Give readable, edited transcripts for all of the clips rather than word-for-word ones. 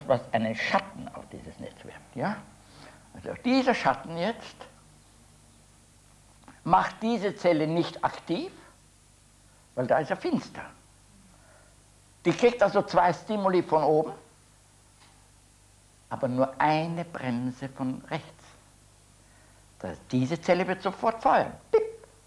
was einen Schatten auf dieses Netz wirft. Ja? Also dieser Schatten jetzt macht diese Zelle nicht aktiv, weil da ist er finster. Die kriegt also zwei Stimuli von oben, aber nur eine Bremse von rechts. Das heißt, diese Zelle wird sofort feuern. Piep.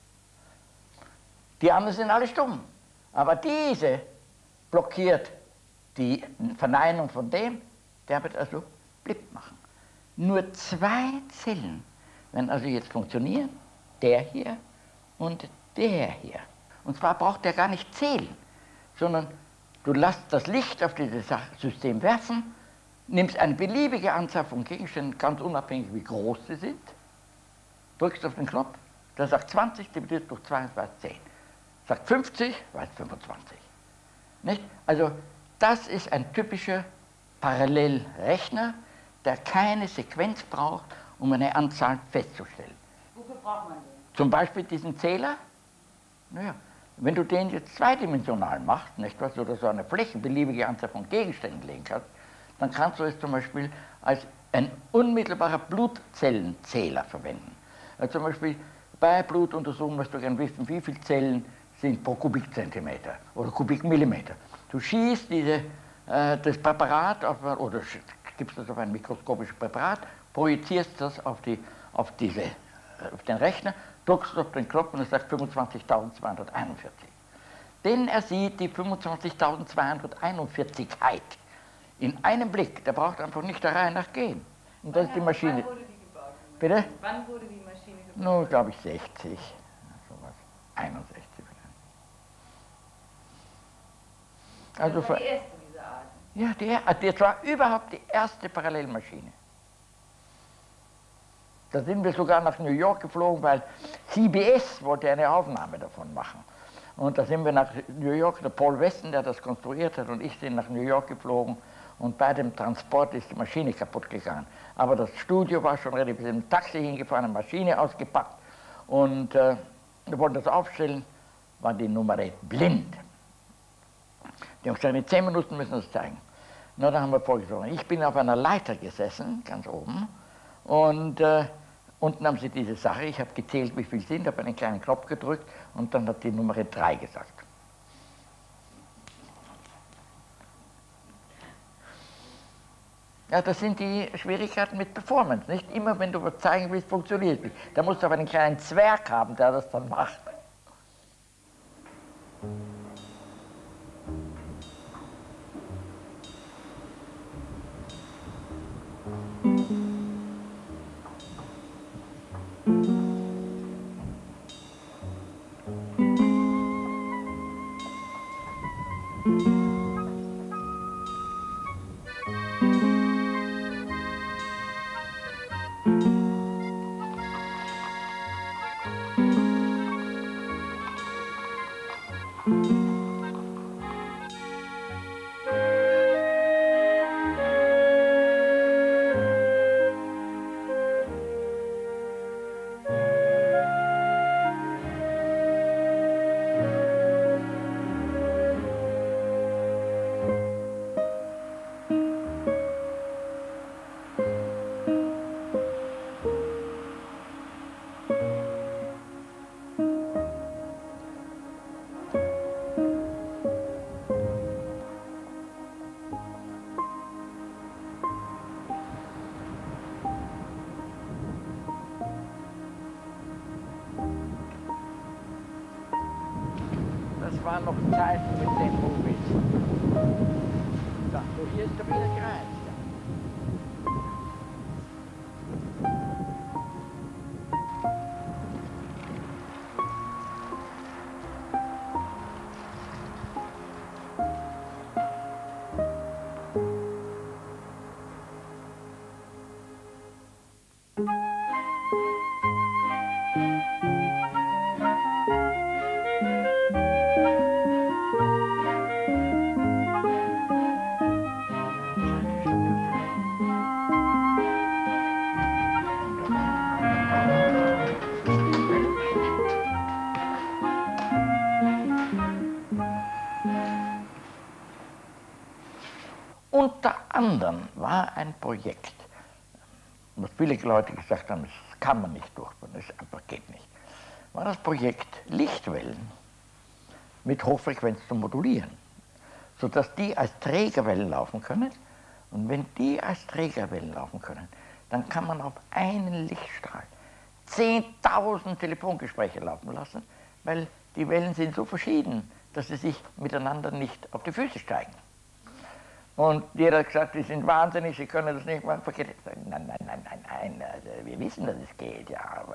Die anderen sind alle stumm. Aber diese blockiert die Verneinung von dem, der wird also blip machen. Nur zwei Zellen werden also jetzt funktionieren, der hier und der hier. Und zwar braucht der gar nicht zählen, sondern du lässt das Licht auf dieses System werfen, nimmst eine beliebige Anzahl von Gegenständen, ganz unabhängig wie groß sie sind, drückst auf den Knopf, der sagt 20 dividiert durch 2 weiß 10. Sagt 50, weiß 25. Nicht? Also das ist ein typischer Parallelrechner, der keine Sequenz braucht, um eine Anzahl festzustellen. Wofür braucht man den? Zum Beispiel diesen Zähler. Naja, wenn du den jetzt zweidimensional machst, nicht wahr, oder so eine flächenbeliebige Anzahl von Gegenständen legen kannst, dann kannst du es zum Beispiel als ein unmittelbarer Blutzellenzähler verwenden. Also zum Beispiel bei Blutuntersuchungen musst du gerne wissen, wie viele Zellen sind pro Kubikzentimeter oder Kubikmillimeter. Du schießt das Präparat oder gibst das auf ein mikroskopisches Präparat, projizierst das auf den Rechner, drückst auf den Knopf und er sagt 25.241. Denn er sieht die 25.241heit in einem Blick. Der braucht einfach nicht der Reihe nach gehen. Und das ist die Maschine. Wann wurde die gebaut? Bitte? Wann wurde die Maschine gebaut? Nur, glaube ich, 60. Sowas. 61. Also das war die erste dieser Art. Ja, das war überhaupt die erste Parallelmaschine. Da sind wir sogar nach New York geflogen, weil CBS wollte eine Aufnahme davon machen. Und da sind wir nach New York, der Paul Weston, der das konstruiert hat, und ich sind nach New York geflogen. Und bei dem Transport ist die Maschine kaputt gegangen. Aber das Studio war schon ready. Wir sind im Taxi hingefahren, eine Maschine ausgepackt. Und wir wollten das aufstellen, war die Nummer blind. Die haben gesagt, in 10 Minuten müssen wir das zeigen. Na, da haben wir vorgesorgt. Ich bin auf einer Leiter gesessen, ganz oben, und unten haben sie diese Sache, ich habe gezählt, wie viel sind, habe einen kleinen Knopf gedrückt und dann hat die Nummer 3 gesagt. Ja, das sind die Schwierigkeiten mit Performance, nicht? Immer wenn du was zeigen willst, funktioniert es nicht. Da musst du aber einen kleinen Zwerg haben, der das dann macht. Das waren noch Zeiten mit den Movies. So, hier ist der Wiener Kreis. war ein Projekt, was viele Leute gesagt haben, das kann man nicht durchführen, das einfach geht nicht, war das Projekt Lichtwellen mit Hochfrequenz zu modulieren, sodass die als Trägerwellen laufen können. Und wenn die als Trägerwellen laufen können, dann kann man auf einen Lichtstrahl 10.000 Telefongespräche laufen lassen, weil die Wellen sind so verschieden, dass sie sich miteinander nicht auf die Füße steigen. Und jeder hat gesagt, die sind wahnsinnig, sie können das nicht machen. Nein, nein, nein, nein, nein, also wir wissen, dass es geht, ja. Aber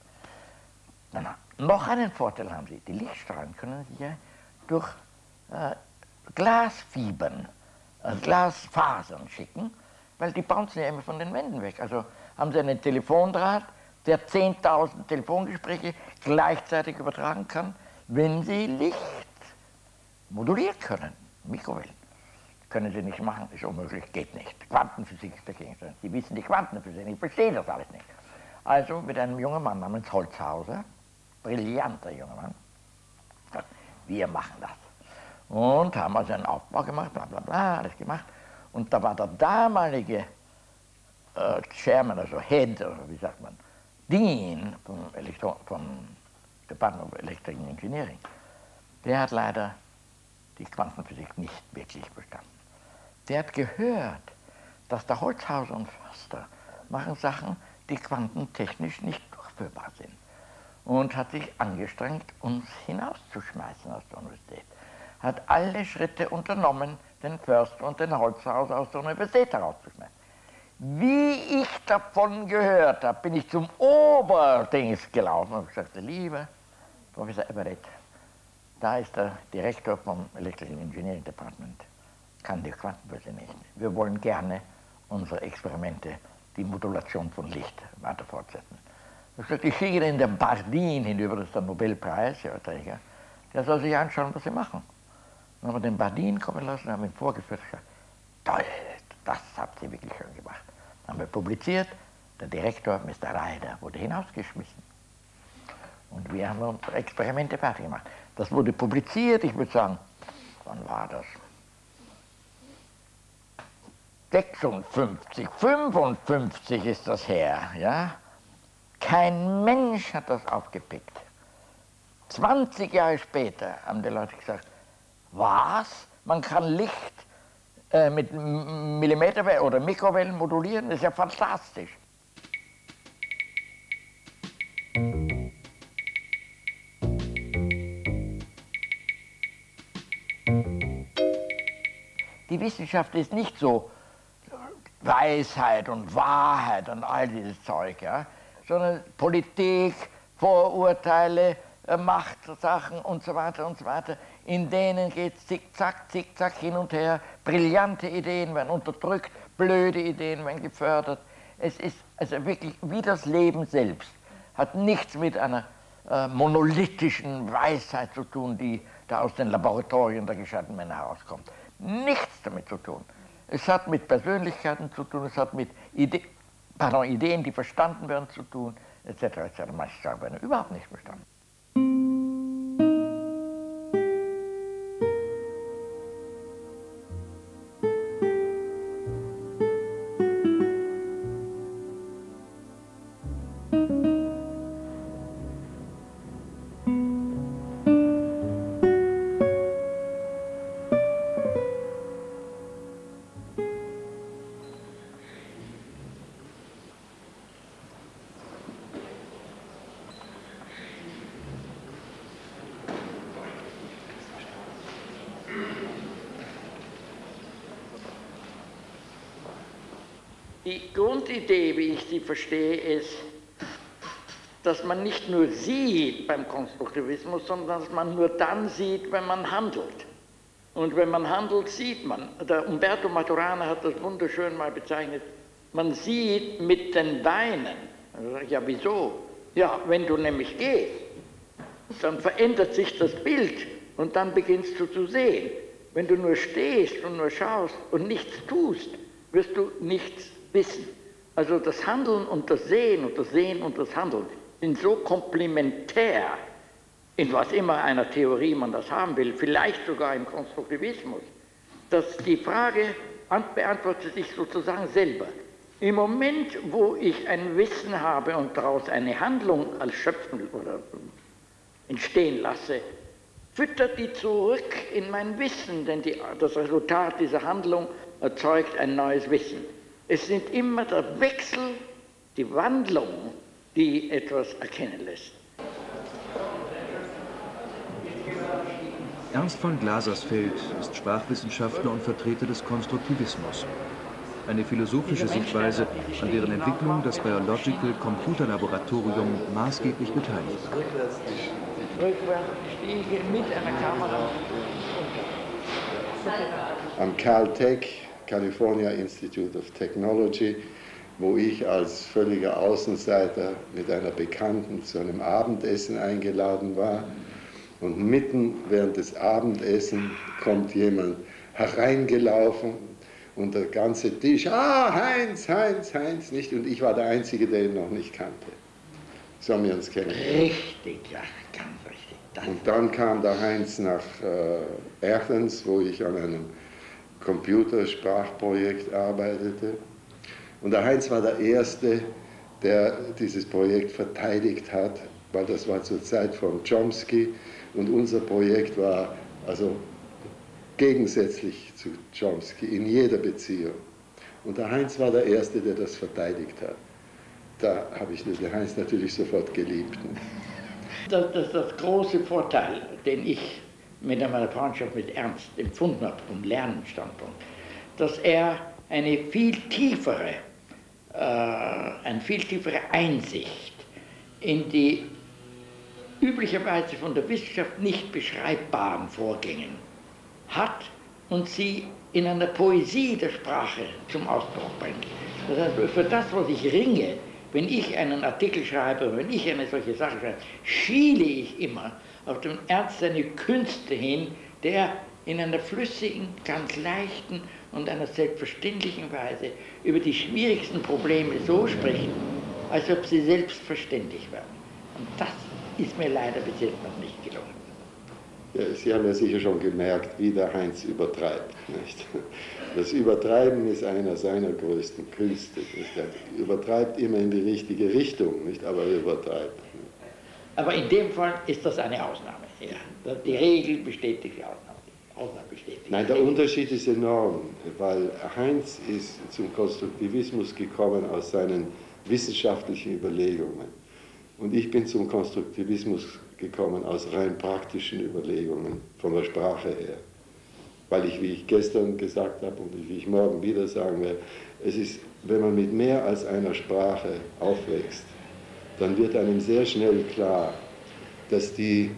noch einen Vorteil haben sie, die Lichtstrahlen können sich ja durch Glasfibern, Glasfasern schicken, weil die bouncen ja immer von den Wänden weg. Also haben sie einen Telefondraht, der 10.000 Telefongespräche gleichzeitig übertragen kann, wenn sie Licht modulieren können, Mikrowellen. Können sie nicht machen, ist unmöglich, geht nicht. Quantenphysik ist der Gegenstand. Sie wissen die Quantenphysik, ich verstehe das alles nicht. Also mit einem jungen Mann namens Holzhauser, brillanter junger Mann, gesagt, wir machen das. Und haben also einen Aufbau gemacht, bla bla bla, alles gemacht. Und da war der damalige Chairman, also Head, oder wie sagt man, Dean vom Department of Electrical Engineering, der hat leider die Quantenphysik nicht wirklich verstanden. Der hat gehört, dass der Holzhauser und Förster machen Sachen, die quantentechnisch nicht durchführbar sind. Und hat sich angestrengt, uns hinauszuschmeißen aus der Universität. Hat alle Schritte unternommen, den Förster und den Holzhauser aus der Universität herauszuschmeißen. Wie ich davon gehört habe, bin ich zum Oberdings gelaufen und gesagt, lieber Professor Everett, da ist der Direktor vom Electrical Engineering Department, kann die Quantenphysik nicht. Wir wollen gerne unsere Experimente, die Modulation von Licht, weiter fortsetzen. Ich sagte, ich schicke Ihnen den Bardeen hinüber, das ist der Nobelpreisträger, der soll sich anschauen, was Sie machen. Dann haben wir den Bardeen kommen lassen, haben ihn vorgeführt und gesagt, toll, das habt ihr wirklich schön gemacht. Dann haben wir publiziert, der Direktor, Mr. Ryder, wurde hinausgeschmissen. Und wir haben unsere Experimente fertig gemacht. Das wurde publiziert, ich würde sagen, wann war das? 56, 55 ist das her, ja? Kein Mensch hat das aufgepickt. 20 Jahre später haben die Leute gesagt, was? Man kann Licht mit Millimeterwellen oder Mikrowellen modulieren, das ist ja fantastisch. Die Wissenschaft ist nicht so Weisheit und Wahrheit und all dieses Zeug, ja, sondern Politik, Vorurteile, Machtsachen und so weiter, in denen geht es zickzack hin und her, brillante Ideen werden unterdrückt, blöde Ideen werden gefördert. Es ist also wirklich wie das Leben selbst, hat nichts mit einer monolithischen Weisheit zu tun, die da aus den Laboratorien der gescheiten Männer herauskommt. Nichts damit zu tun. Es hat mit Persönlichkeiten zu tun, es hat mit Ideen, die verstanden werden, zu tun, etc. Manche sagen, werden überhaupt nicht verstanden. Die Grundidee, wie ich sie verstehe, ist, dass man nicht nur sieht beim Konstruktivismus, sondern dass man nur dann sieht, wenn man handelt. Und wenn man handelt, sieht man. Der Umberto Maturana hat das wunderschön mal bezeichnet. Man sieht mit den Beinen. Also, ja, wieso? Ja, wenn du nämlich gehst, dann verändert sich das Bild und dann beginnst du zu sehen. Wenn du nur stehst und nur schaust und nichts tust, wirst du nichts wissen. Also das Handeln und das Sehen und das Sehen und das Handeln sind so komplementär, in was immer einer Theorie man das haben will, vielleicht sogar im Konstruktivismus, dass die Frage beantwortet sich sozusagen selber. Im Moment, wo ich ein Wissen habe und daraus eine Handlung als schöpfen oder entstehen lasse, füttert die zurück in mein Wissen, denn das Resultat dieser Handlung erzeugt ein neues Wissen. Es sind immer der Wechsel, die Wandlung, die etwas erkennen lässt. Ernst von Glasersfeld ist Sprachwissenschaftler und Vertreter des Konstruktivismus. Eine philosophische Sichtweise, an deren Entwicklung das Biological Computer Laboratorium maßgeblich beteiligt war. Mit einer Kamera. Am Caltech, California Institute of Technology, wo ich als völliger Außenseiter mit einer Bekannten zu einem Abendessen eingeladen war. Und mitten während des Abendessens kommt jemand hereingelaufen und der ganze Tisch, Heinz, Heinz, Heinz, nicht? Und ich war der Einzige, der ihn noch nicht kannte. So haben wir uns kennengelernt. Richtig, ja, ganz richtig. Und dann kam der Heinz nach Athens, wo ich an einem Computersprachprojekt arbeitete. Und der Heinz war der Erste, der dieses Projekt verteidigt hat, weil das war zur Zeit von Chomsky und unser Projekt war also gegensätzlich zu Chomsky in jeder Beziehung. Und der Heinz war der Erste, der das verteidigt hat. Da habe ich den Heinz natürlich sofort geliebt. Das ist das große Vorteil, den ich mit meiner Freundschaft mit Ernst empfunden habe, vom Lernstandpunkt, dass er eine viel tiefere Einsicht in die üblicherweise von der Wissenschaft nicht beschreibbaren Vorgänge hat und sie in einer Poesie der Sprache zum Ausdruck bringt. Das heißt, für das, was ich ringe, wenn ich einen Artikel schreibe, wenn ich eine solche Sache schreibe, schiele ich immer auf den Ernst seine Künste hin, der in einer flüssigen, ganz leichten und einer selbstverständlichen Weise über die schwierigsten Probleme so spricht, als ob sie selbstverständlich wären. Und das ist mir leider bis jetzt noch nicht gelungen. Ja, Sie haben ja sicher schon gemerkt, wie der Heinz übertreibt. Nicht? Das Übertreiben ist einer seiner größten Künste. Nicht? Er übertreibt immer in die richtige Richtung, nicht? Aber er übertreibt. Aber in dem Fall ist das eine Ausnahme. Ja. Die Regel bestätigt die Ausnahme. Die Ausnahme bestätigt Nein, der Unterschied ist enorm, weil Heinz ist zum Konstruktivismus gekommen aus seinen wissenschaftlichen Überlegungen. Und ich bin zum Konstruktivismus gekommen aus rein praktischen Überlegungen von der Sprache her. Weil ich, wie ich gestern gesagt habe und wie ich morgen wieder sagen werde, es ist, wenn man mit mehr als einer Sprache aufwächst, dann wird einem sehr schnell klar, dass die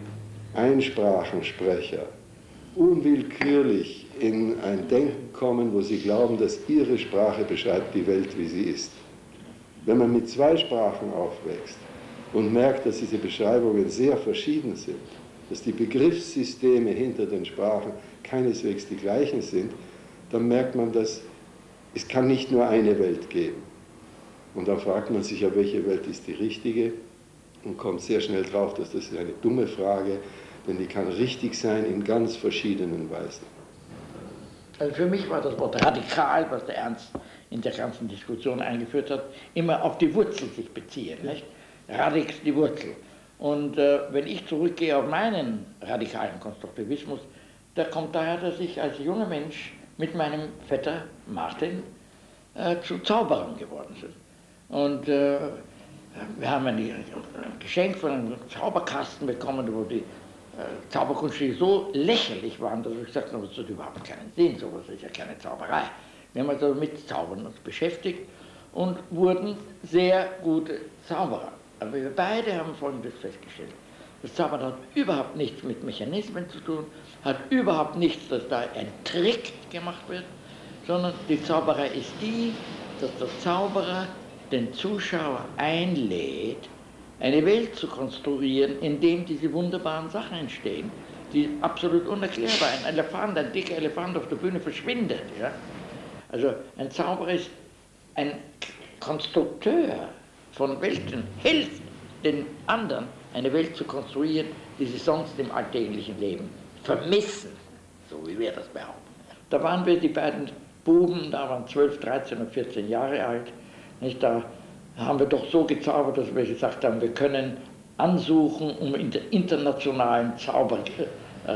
Einsprachensprecher unwillkürlich in ein Denken kommen, wo sie glauben, dass ihre Sprache beschreibt die Welt, wie sie ist. Wenn man mit zwei Sprachen aufwächst und merkt, dass diese Beschreibungen sehr verschieden sind, dass die Begriffssysteme hinter den Sprachen keineswegs die gleichen sind, dann merkt man, dass es kann nicht nur eine Welt geben. Und dann fragt man sich ja, welche Welt ist die richtige und kommt sehr schnell drauf, dass das ist eine dumme Frage, denn die kann richtig sein in ganz verschiedenen Weisen. Also für mich war das Wort radikal, was der Ernst in der ganzen Diskussion eingeführt hat, immer auf die Wurzel sich beziehen. Nicht? Radix die Wurzel. Und wenn ich zurückgehe auf meinen radikalen Konstruktivismus, da kommt daher, dass ich als junger Mensch mit meinem Vetter Martin zu Zauberern geworden bin. Und wir haben ein Geschenk von einem Zauberkasten bekommen, wo die Zauberkunststücke so lächerlich waren, dass ich gesagt habe, das hat überhaupt keinen Sinn, sowas ist ja keine Zauberei. Wir haben also mit Zaubern uns beschäftigt und wurden sehr gute Zauberer. Aber wir beide haben Folgendes festgestellt. Das Zaubern hat überhaupt nichts mit Mechanismen zu tun, hat überhaupt nichts, dass da ein Trick gemacht wird, sondern die Zauberei ist die, dass der Zauberer den Zuschauer einlädt, eine Welt zu konstruieren, in dem diese wunderbaren Sachen entstehen, die absolut unerklärbar sind. Ein Elefant, ein dicker Elefant auf der Bühne verschwindet. Ja? Also ein Zauberer ist ein Konstrukteur von Welten, hilft den anderen, eine Welt zu konstruieren, die sie sonst im alltäglichen Leben vermissen, so wie wir das behaupten. Da waren wir die beiden Buben, da waren 12, 13 und 14 Jahre alt. Nicht? Da haben wir doch so gezaubert, dass wir gesagt haben, wir können ansuchen, um in der internationalen Zaubergilde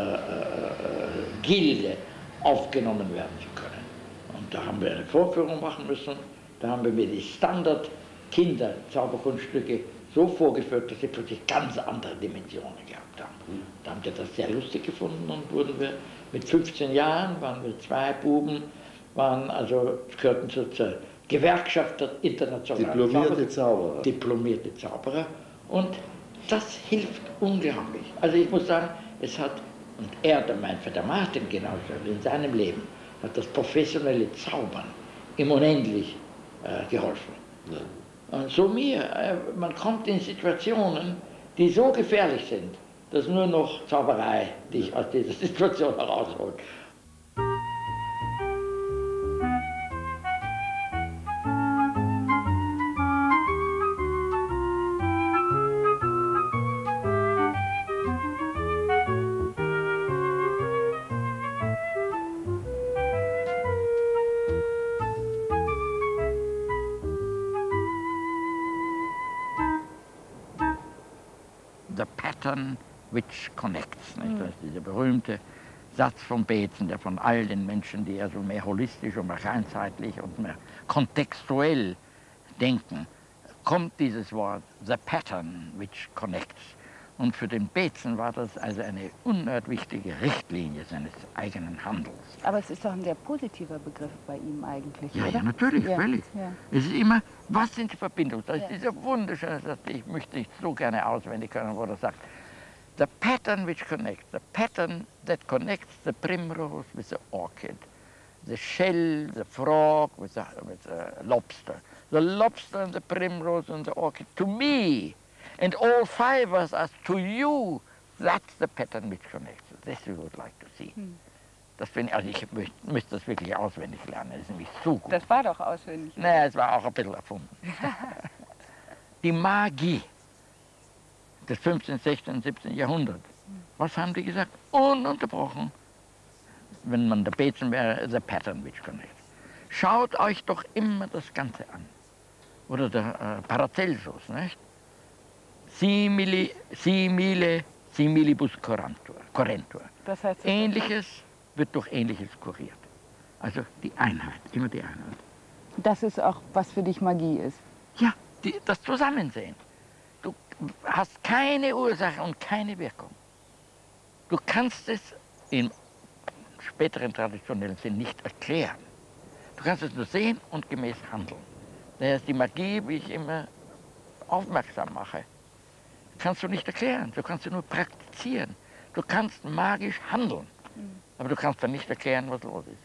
aufgenommen werden zu können. Und da haben wir eine Vorführung machen müssen. Da haben wir mir die Standard-Kinder-Zauberkunststücke so vorgeführt, dass sie plötzlich ganz andere Dimensionen gehabt haben. Da haben wir das sehr lustig gefunden und wurden wir mit 15 Jahren, waren wir 2 Buben, gehörten zur Gewerkschaft der internationalen Zauberer. Diplomierte Zauberer. Und das hilft unglaublich. Also ich muss sagen, es hat, und mein Vater Martin genauso, in seinem Leben, hat das professionelle Zaubern ihm unendlich geholfen. Ja. Und so man kommt in Situationen, die so gefährlich sind, dass nur noch Zauberei dich aus dieser Situation herausholt. The pattern which connects. Nicht? Das ist dieser berühmte Satz von Bateson, der von all den Menschen, die also mehr holistisch und mehr ganzheitlich und mehr kontextuell denken, kommt dieses Wort, the pattern which connects. Und für den Bateson war das also eine unerhört wichtige Richtlinie seines eigenen Handels. Aber es ist doch ein sehr positiver Begriff bei ihm eigentlich, ja, oder? Ja, natürlich, ja. völlig. Ja. Es ist immer, was sind die Verbindungen? Das ist dieser wunderschöne Satz, ich möchte nicht so gerne auswendig können, wo er sagt, the pattern which connects, the pattern that connects the primrose with the orchid, the shell, the frog with the lobster and the primrose and the orchid, to me, and all fibers as to you, that's the pattern which connects. This we would like to see. Das bin, also ich müsste das wirklich auswendig lernen, das ist nämlich so gut. Das war doch auswendig. Naja, es war auch ein bisschen erfunden. Die Magie des 15., 16., 17. Jahrhunderts, was haben die gesagt? Ununterbrochen, wenn man der Bateson wäre, the pattern which connects. Schaut euch doch immer das Ganze an. Oder der Paracelsus, nicht? Similibus correntur. Das heißt, Ähnliches wird durch Ähnliches kuriert. Also die Einheit, immer die Einheit. Das ist auch, was für dich Magie ist. Ja, das Zusammensehen. Du hast keine Ursache und keine Wirkung. Du kannst es im späteren traditionellen Sinn nicht erklären. Du kannst es nur sehen und gemäß handeln. Das ist die Magie, wie ich immer aufmerksam mache. Kannst du nicht erklären, du kannst sie nur praktizieren. Du kannst magisch handeln, aber du kannst dann nicht erklären, was los ist.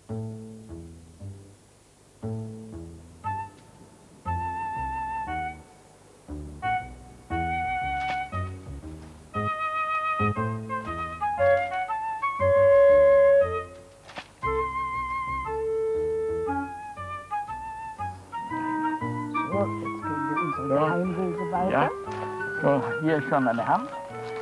So, jetzt gehen wir unsere Geheimwege weiter. Ja. So, hier ist schon eine Hand.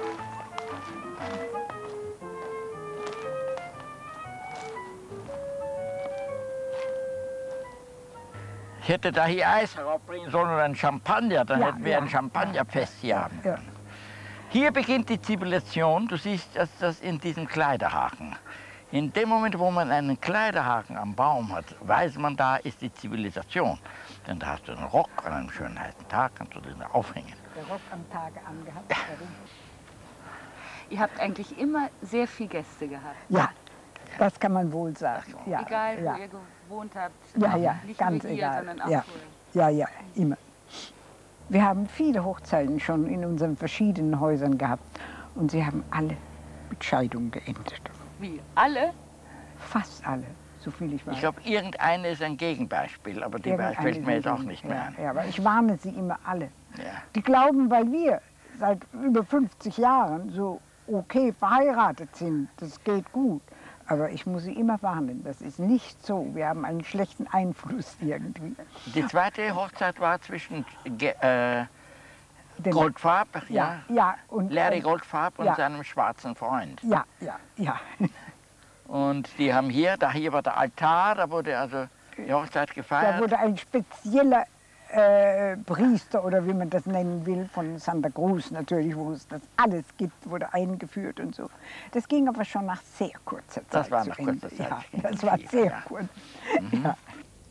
Ich hätte da hier Eis heraufbringen sollen oder ein Champagner, dann hätten wir ein Champagnerfest hier haben. Ja. Hier beginnt die Zivilisation, du siehst das in diesem Kleiderhaken. In dem Moment, wo man einen Kleiderhaken am Baum hat, weiß man, da ist die Zivilisation. Denn da hast du einen Rock an einem schönen heißen Tag, kannst du den aufhängen. Der Rock am Tage angehabt. Ihr habt eigentlich immer sehr viele Gäste gehabt. Ja, das kann man wohl sagen. Ja, Egal, wo ja. ihr gewohnt habt. Ja, ja, nicht ganz nur hier, egal. sondern auch Ja. vorher. Ja, immer. Wir haben viele Hochzeiten schon in unseren verschiedenen Häusern gehabt und sie haben alle mit Scheidung geendet. Wie? Alle? Fast alle, so viel ich weiß. Ich glaube, irgendeine ist ein Gegenbeispiel, aber die fällt mir jetzt auch nicht mehr ein. Ja, aber ich warne sie immer alle. Ja. Die glauben, weil wir seit über 50 Jahren so okay verheiratet sind, das geht gut. Aber ich muss sie immer warnen, das ist nicht so. Wir haben einen schlechten Einfluss irgendwie. Die zweite Hochzeit war zwischen Goldfarb, ja, und Larry Goldfarb und ja. seinem schwarzen Freund. Ja. Und die haben hier war der Altar, da wurde also die Hochzeit gefeiert. Da wurde ein spezieller Priester oder wie man das nennen will, von Santa Cruz natürlich, wo es das alles gibt, wurde eingeführt und so. Das ging aber schon nach sehr kurzer Zeit. Das war nach kurzer Zeit. Ja, das war sehr kurz. Mhm. Ja.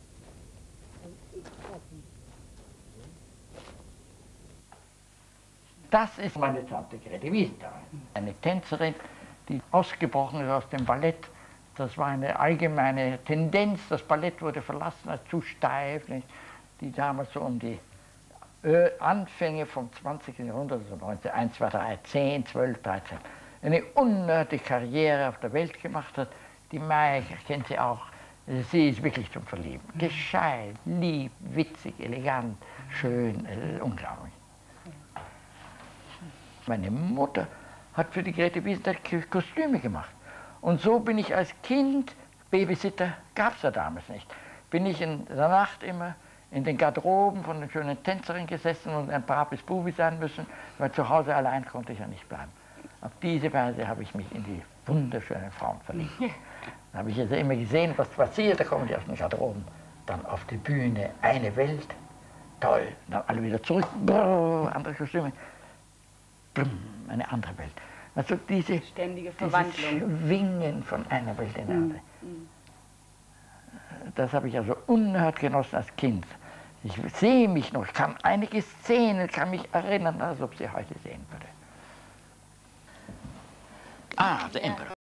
Das ist meine Tante Grete Wiesenthal, eine Tänzerin, die ausgebrochen ist aus dem Ballett. Das war eine allgemeine Tendenz, das Ballett wurde verlassen als zu steif, nicht? Die damals so um die Anfänge vom 20. Jahrhundert, also 19, 1, 2, 3, 10, 12, 13, eine unnötige Karriere auf der Welt gemacht hat. Die Mai, kennt sie auch, sie ist wirklich zum Verlieben. Gescheit, lieb, witzig, elegant, schön, unglaublich. Meine Mutter hat für die Grete Wiesenthal Kostüme gemacht. Und so bin ich als Kind, Babysitter gab es ja damals nicht, bin ich in der Nacht immer in den Garderoben von den schönen Tänzerinnen gesessen und ein braves Bubi sein müssen, weil zu Hause allein konnte ich ja nicht bleiben. Auf diese Weise habe ich mich in die wunderschönen Frauen verliebt. Da habe ich also immer gesehen, was passiert, da kommen die aus den Garderoben, dann auf die Bühne, eine Welt, toll, dann alle wieder zurück, brrr, andere Kostüme, brrr, eine andere Welt. Also diese Ständige Verwandlung. Schwingen von einer Welt in eine andere. Das habe ich also unerhört genossen als Kind. Ich sehe mich noch, ich kann einige Szenen, kann mich erinnern, als ob sie heute sehen würde. Ah, der Emperor.